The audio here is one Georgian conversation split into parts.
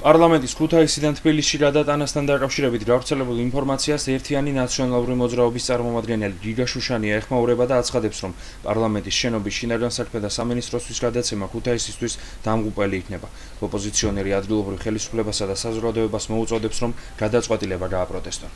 პარლამენტის ქუთაისიდან თბილისში გადატანასთან დაკავშირებით გავრცელებულ ინფორმაციას ერთიანი ნაციონალური მოძრაობის წარმომადგენელი გიგა შუშანია ეხმაურება და აცხადებს, რომ პარლამენტის შენობის შინაგან საქმეთა სამინისტროსთვის გადაცემა ქუთაისისთვის დამღუპელი იქნება. ოპოზიციონერი ადგილობრივ ხელისუფლებასა და საზოგადოებას მოუწოდებს, რომ გადაწყვეტილება გააპროტესტონ.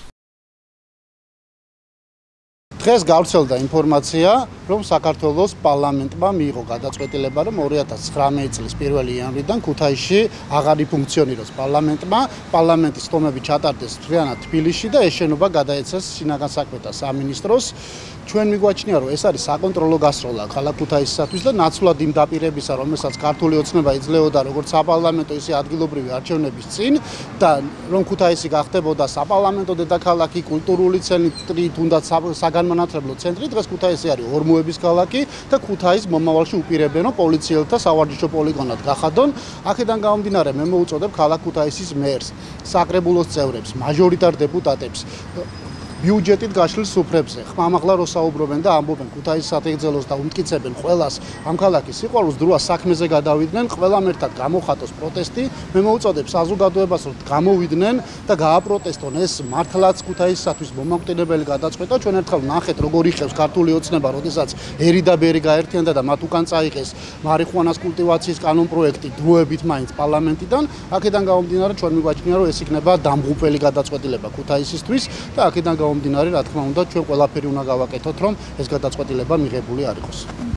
დღეს გავრცელდა ინფორმაცია, რომ საქართველოს პარლამენტმა მიიღო გადაწყვეტილება, რომ 2019 წლის 1 იანვრიდან ქუთაისში აღარ იფუნქციონიროს პარლამენტმა, პარლამენტის სტომები ჩატარდეს მთლიანად თბილისში და ეს შენობა გადაეცეს შინაგან საქმეთა სამინისტროს. ჩვენ მიგვაჩნია, რომ ეს არის საკონტროლო გასროლა ქალაქ ქუთაისისათვის და ნაცვლად იმ დაპირებისა, რომელსაც ქართული ოცნება იძლეოდა როგორც საპარლამენტო, ისე ადგილობრივი არჩევნების წინ და რომ ქუთაისი გახდებოდა საპარლამენტო დედაქალაქი, კულტურული ცენტრი, თუნდაც საგანმანათლებლო ცენტრი, დღეს ქუთაისი არის ორმოების ქალაქი და ქუთაისს მომავალში უპირებენ, რომ პოლიციელთა სავარჯიშო პოლიგონად გახადონ. აქედან გამომდინარე, მე მოუწოდებ ქალაქ ქუთაისის მერს, საკრებულოს წევრებს, მაჟორიტარ დეპუტატებს ბიუჯეტით გაშლილ სუფრებზე ხმამაღლა რო საუბრობენ და ამბობენ ქუთაისის სათեղძელოს და უმტკიცებენ ყველას ამ ქალაქის სიყვარულს, დროა საქმეზე გადავიდნენ, ყველამ ერთად გამოხატოს პროტესტი. მე მოუწოდებ საზოგადოებას, რომ გამოვიდნენ და გააპროტესტონ ეს მართლაც ქუთაისისათვის მომაკვდინებელი გადაწყვეტა. ჩვენ ერთხელ ნახეთ, როგორ იხევს ქართული ოცნება, როდესაც ერი და ბერი გაერთიანდა და მათ უკან წაიღეს მარიხუანას კულტივაციის კანონპროექტი დროებით მაინც პარლამენტიდან. აქედან გამომდინარე, ჩვენ მიგვაჩნია, რომ ეს იქნება დამღუპელი გადაწყვეტილება ქუთაისისთვის და აქედან გამომდინარე, რა თქმა უნდა, ჩვენ ყველაფერი უნდა გავაკეთოთ, რომ ეს გადაწყვეტილება მიღებული არ იყოს.